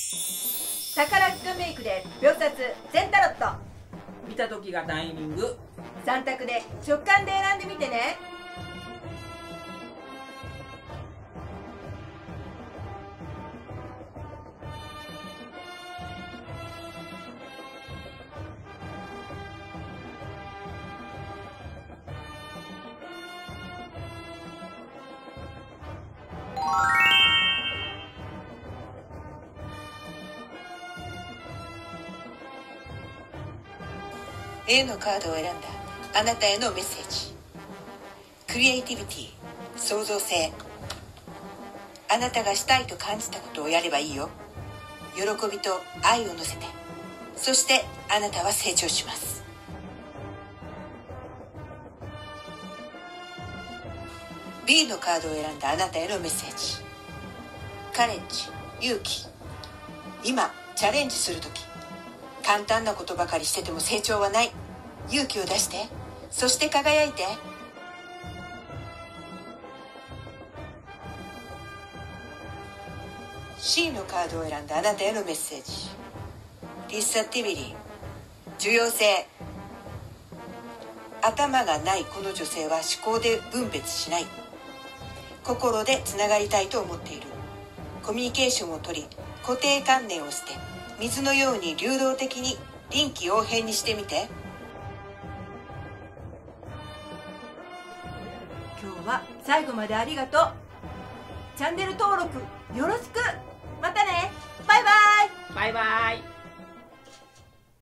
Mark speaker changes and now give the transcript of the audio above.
Speaker 1: 宝塚メイクで秒殺全タロット。
Speaker 2: 見た時がタイミング。
Speaker 1: 3択で直感で選んでみてね。
Speaker 3: A のカードを選んだあなたへのメッセージ。クリエイティビティ、創造性。あなたがしたいと感じたことをやればいいよ。喜びと愛を乗せて、そしてあなたは成長します。 B のカードを選んだあなたへのメッセージ。カレッジ、勇気。今チャレンジするとき、簡単なことばかりしてても成長はない。勇気を出して、そして輝いて。C のカードを選んだあなたへのメッセージ。リサティビリー、重要性。頭がないこの女性は思考で分別しない。心でつながりたいと思っている。コミュニケーションをとり、固定観念を捨て、水のように流動的に臨機応変にしてみて。
Speaker 1: 今日は最後までありがとう。チャンネル登録よろしく。またね。バイバイ。
Speaker 2: バイバイ。